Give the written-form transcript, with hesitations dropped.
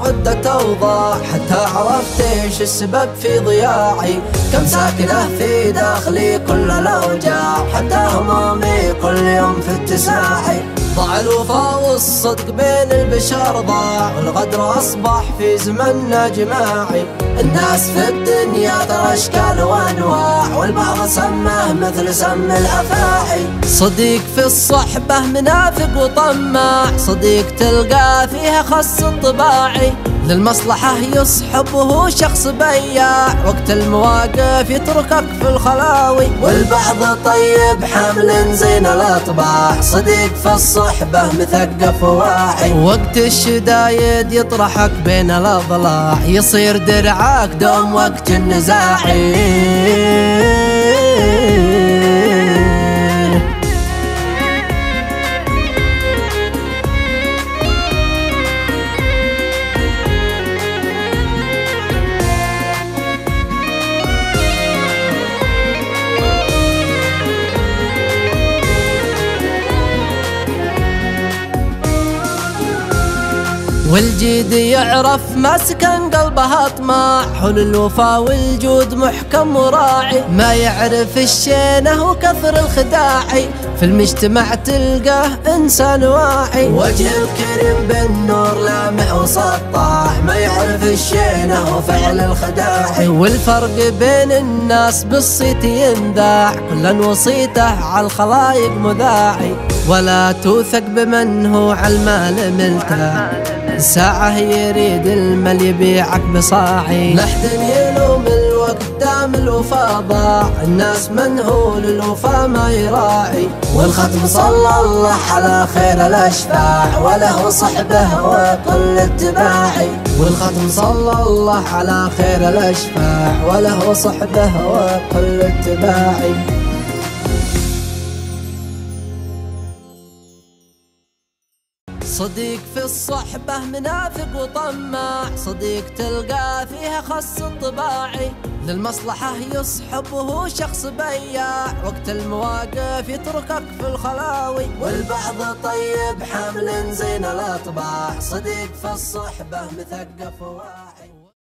عدة أوضاع حتى عرفت ايش السبب في ضياعي. كم ساكنة في داخلي كل الأوجاع حتى همومي كل يوم في اتساعي. ضاع الوفا والصدق بين البشر ضاع والغدر أصبح في زمننا جماعي. الناس في الدنيا ترى أشكال وأنواع والبعض سمه مثل سم الأفاعي. صديق في الصحبة منافق وطماع، صديق تلقى فيها خس الطباعي. للمصلحة يصحب وهو شخص بياع، وقت المواقف يتركك في الخلاوي. والبعض طيب حامل زين الأطباع، صديق في الصحبة مثقف وواعي. وقت الشدايد يطرحك بين الأضلاع، يصير درعاك دوم وقت النزاعي. والجيد يعرف ما سكن قلبها طماع، حول الوفا والجود محكم وراعي. ما يعرف الشينه وكثر الخداعي، في المجتمع تلقاه إنسان واعي. وجه الكريم بالنور لامع وسطاع، ما يعرف الشينه وفعل الخداعي. والفرق بين الناس بالصيت ينذاع، كلا وصيته على الخلايق مذاعي. ولا توثق بمن هو على المال ملتاع، ساعة يريد المال يبيعك بصاعي. لحد يلوم الوقت دام الوفا ضاع، الناس منهول الوفا ما يراعي. والختم صلى الله على خير الأشفاع، وله صحبه وكل اتباعي. والختم صلى الله على خير الأشفاع، وله صحبه وكل اتباعي. صديق في الصحبة منافق وطماع، صديق تلقى فيها خس الطباعي. للمصلحة يصحب وهو شخص بياع، وقت المواقف يتركك في الخلاوي. والبعض طيب حامل زين الأطباع، صديق في الصحبة مثقف وواعي.